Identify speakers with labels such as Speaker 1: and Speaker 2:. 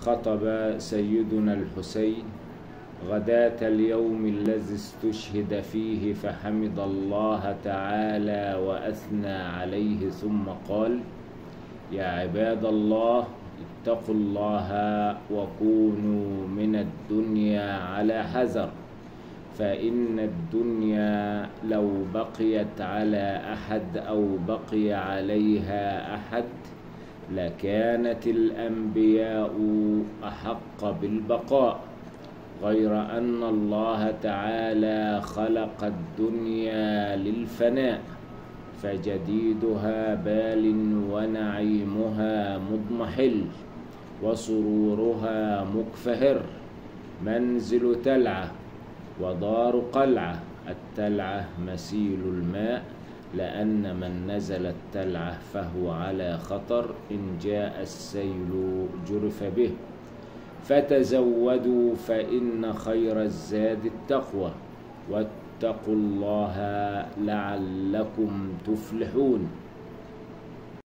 Speaker 1: خطب سيدنا الحسين غداة اليوم الذي استشهد فيه، فحمد الله تعالى وأثنى عليه، ثم قال: يا عباد الله، اتقوا الله وكونوا من الدنيا على حذر، فإن الدنيا لو بقيت على أحد أو بقي عليها أحد لكانت الأنبياء أحق بالبقاء، غير أن الله تعالى خلق الدنيا للفناء، فجديدها بال ونعيمها مضمحل وسرورها مكفهر، منزل تلعة ودار قلعة. التلعة مسيل الماء، لأن من نزل التلعة فهو على خطر، إن جاء السيل جرف به. فتزودوا فإن خير الزاد التقوى، واتقوا الله لعلكم تفلحون.